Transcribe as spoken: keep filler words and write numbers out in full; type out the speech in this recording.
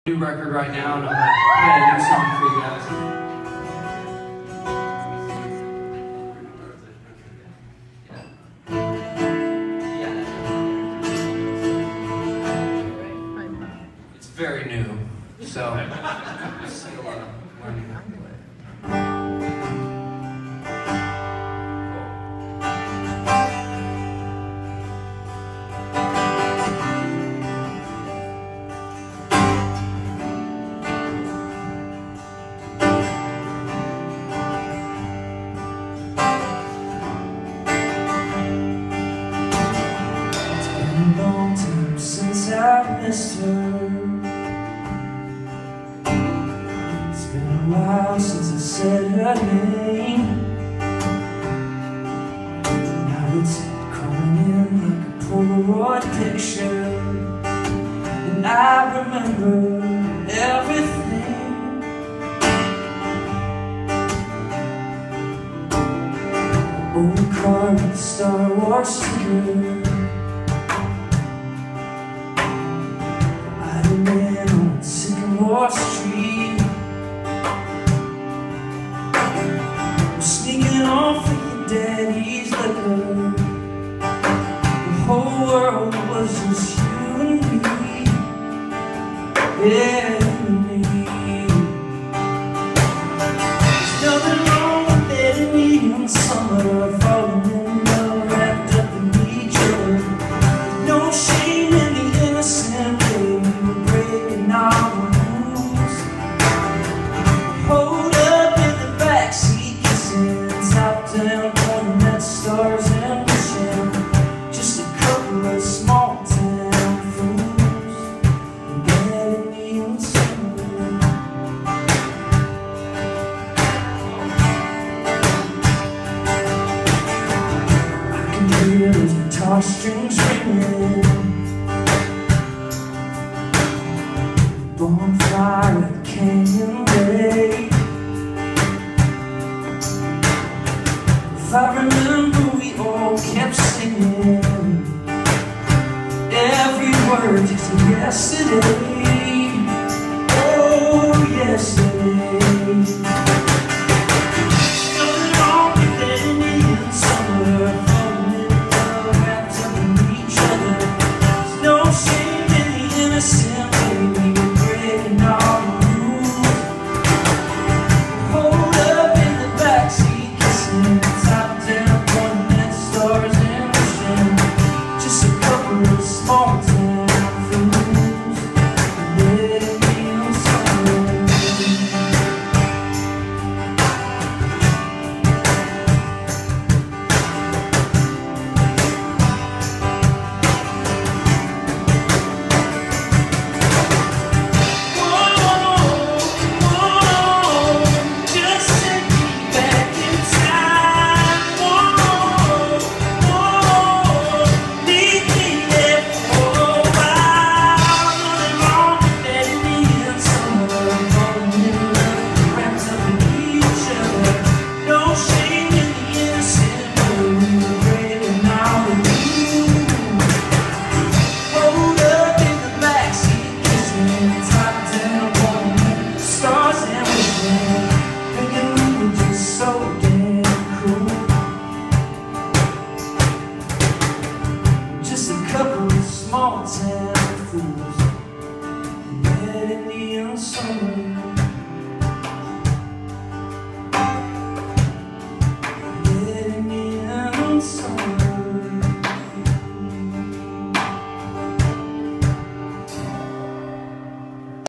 New record right now, and I'm gonna play a new song for you guys. It's very new, so see a lot of learning. Long time since I've missed her. It's been a while since I said her name. Now it's coming in like a Polaroid picture, and I remember everything. Old car with a Star Wars sticker. On Sycamore Street, we're sneaking off with your daddy's liquor. The whole world was just you and me. Yeah, you and me. There's nothing wrong with letting me in summer, falling in love, wrapped up in each other. There's no shame in the innocent way we were breaking our rules. Hold up in the backseat, kissing, top down, pointing at stars and wishing. Just a couple of small town fools getting me in summer. I can hear those guitar strings ringing. Bonfire at Canyon Bay. If I remember, we all kept singing every word to yesterday. Oh, yesterday. Nothing wrong with letting me in summer, falling in love, wrapped up in each other. There's no shame in the innocent way we were breaking our rules. Hold up in the backseat, kissing, top down, pointing at stars and wishing. Just a couple of small town fools letting me in summer. Small town fools letting me in summer.